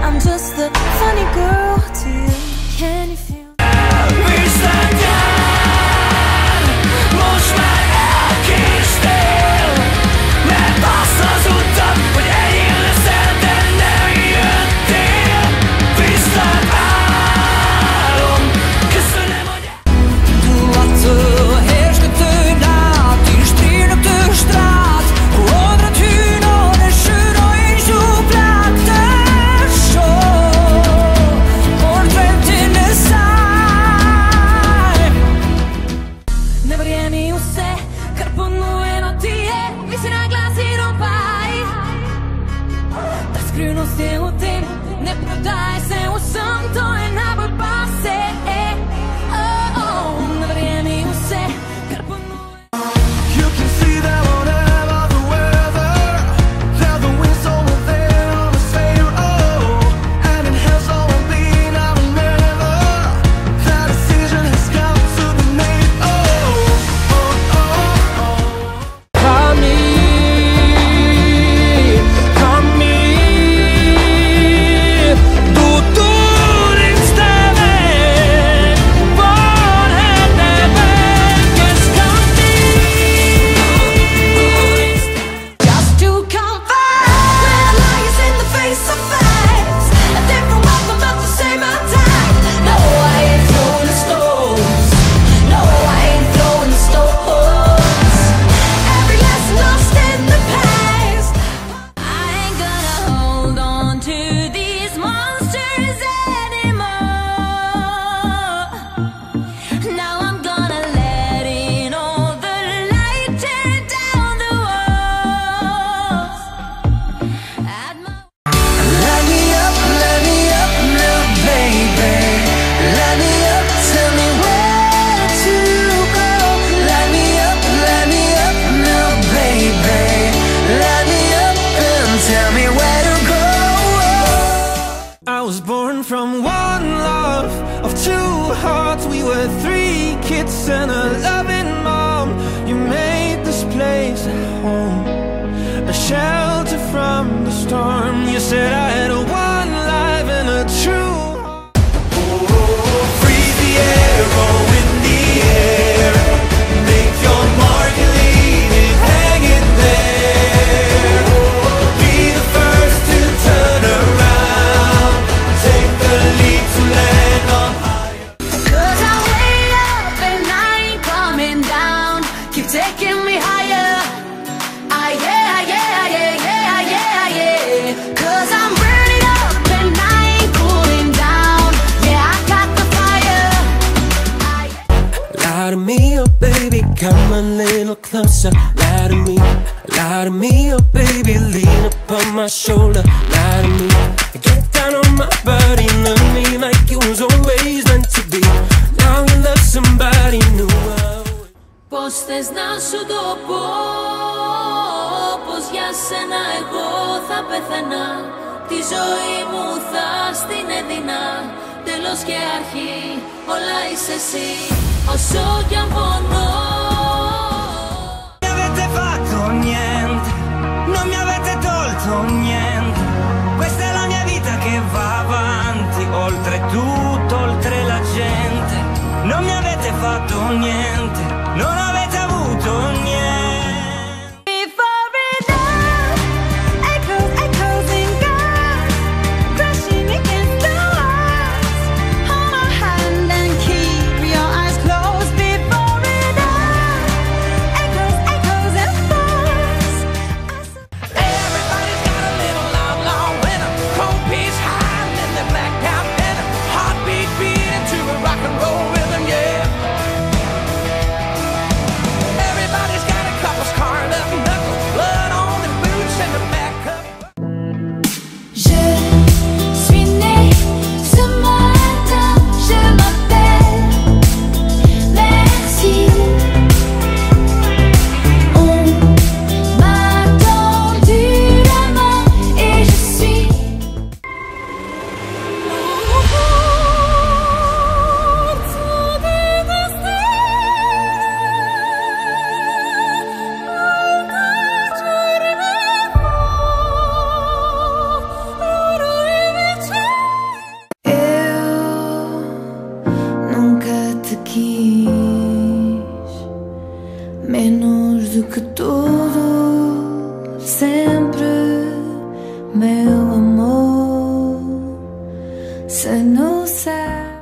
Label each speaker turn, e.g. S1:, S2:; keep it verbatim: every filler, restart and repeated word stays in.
S1: I'm just the funny girl to you. Can you feel?
S2: Most már elkéstél, mert azt hazudtad, hogy enyém leszel, de nem jöttél. Viszlát állom, köszönöm, hogy
S3: Du var så hersketödat, i strid op de straat, over het huur og det skjur og i sjoplater så portrait in the side. Ne verjemi vse, kar ponujeno ti je, mi si na glas in opaj. Ta skrivnost je v tem, ne prodaj se vsem, to je najbolj pase. Oh, oh, ne verjemi vse, kar ponujeno.
S2: you can see them whatever the weather. Tell the winds over there on the sail. Oh, and in hell's all I've been, I will never. That decision has got to be made. Oh, oh, oh, oh.
S3: Come here, come here. Tutto insieme, vorrei che scambi. Just to confess, when lies in the face of facts, a different welcome but the same attack. No, I ain't throwing the stones. No, I ain't throwing the stones. Every lesson lost in the past. I ain't gonna hold on to these monsters anymore. Now I'm gonna let in all the light, tear down the walls. At my
S2: Let me up, let me up now, baby. Let me up, tell me where to go. Let me up, let me up now, baby. Let me up and tell me where to go. I was born from one love of two hearts. We were three kids and a loving mom. You made this place a home, a shelter from the storm. You said I had a one life and a true heart. Oh, freeze the arrow in the air. Make your mark and leave it hanging there. Be the first to turn around. Take the leap to land on higher.
S3: Cause I'm way up and I ain't coming down. Keep taking me higher. Ah, yeah, yeah, yeah, yeah, yeah, yeah. Cause I'm burning up and I ain't cooling down. Yeah, I got the fire. Ah, yeah.
S2: Lie to me, oh baby, come a little closer. Lie to me, lie to me, oh baby, lean upon my shoulder. Lie to me, get down on my body, love me like it was always meant to be. Now you love somebody new.
S3: Πώς θες να σου το πω, πως για σένα εγώ θα πεθαίνα. Τη ζωή μου θα στην έδινα, τέλος και αρχή, όλα είσαι εσύ, όσο κι αν πονώ.
S2: Non mi avete fatto niente, non mi avete tolto niente. Questa è la mia vita che va avanti, oltre tutto, oltre la gente. Non mi avete fatto niente, non avete avuto niente.
S1: Before it all echoes, echoes in God, crashing against the walls. Hold my hand and keep your eyes closed. Before it all echoes, echoes and falls.
S2: Everybody's got a little long, long winter. Cold piece hiding in the black top dinner. Heartbeat beating to a rock and roll rhythm, yeah.
S1: se no sad.